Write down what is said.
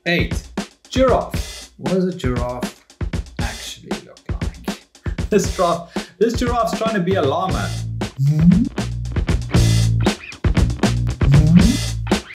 8. Giraffe. What does a giraffe actually look like? This giraffe's trying to be a llama.